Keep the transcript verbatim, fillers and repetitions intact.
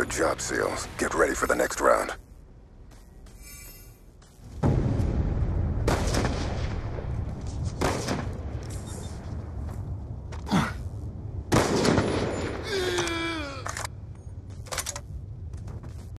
Good job, SEALs. Get ready for the next round.